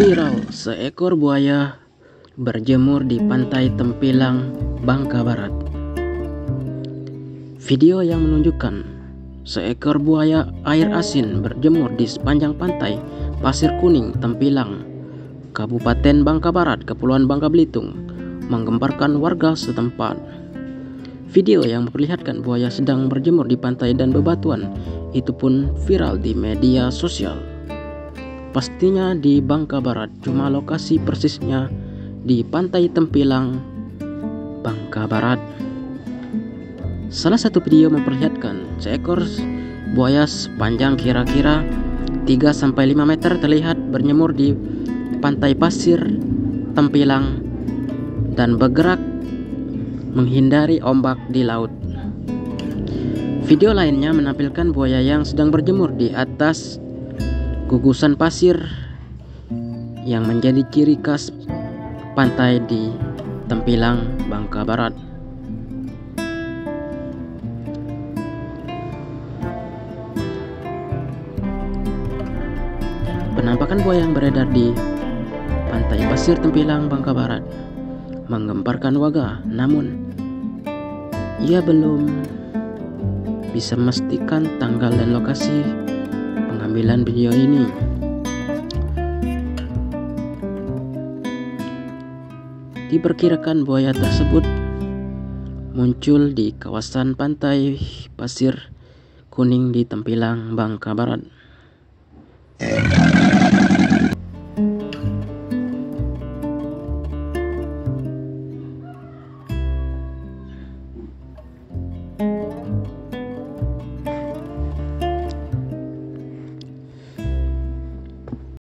Viral, seekor buaya berjemur di pantai Tempilang, Bangka Barat. Video yang menunjukkan seekor buaya air asin berjemur di sepanjang pantai Pasir Kuning, Tempilang, Kabupaten Bangka Barat, Kepulauan Bangka Belitung, menggemparkan warga setempat. Video yang memperlihatkan buaya sedang berjemur di pantai dan bebatuan itu pun viral di media sosial. Pastinya di Bangka Barat, cuma lokasi persisnya di pantai Tempilang, Bangka Barat. Salah satu video memperlihatkan seekor buaya sepanjang kira-kira 3-5 meter terlihat berjemur di pantai pasir Tempilang dan bergerak menghindari ombak di laut. Video lainnya menampilkan buaya yang sedang berjemur di atas gugusan pasir yang menjadi ciri khas pantai di Tempilang, Bangka Barat. Penampakan buaya yang beredar di pantai pasir Tempilang, Bangka Barat menggemparkan warga, namun ia belum bisa memastikan tanggal dan lokasi pengambilan video ini. Diperkirakan buaya tersebut muncul di kawasan pantai Pasir Kuning di Tempilang, Bangka Barat.